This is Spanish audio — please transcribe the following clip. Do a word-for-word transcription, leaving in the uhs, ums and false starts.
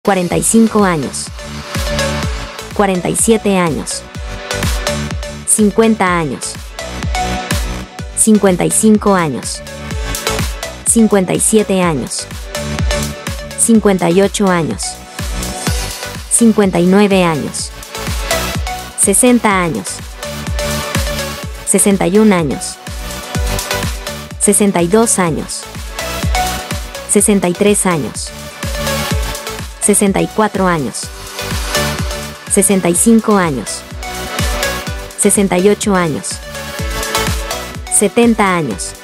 cuarenta y cinco años, cuarenta y siete años, cincuenta años, cincuenta y cinco años, cincuenta y siete años, cincuenta y ocho años, cincuenta y nueve años, sesenta años, sesenta y un años, sesenta y dos años, sesenta y tres años, sesenta y cuatro años, sesenta y cinco años, sesenta y ocho años, setenta años,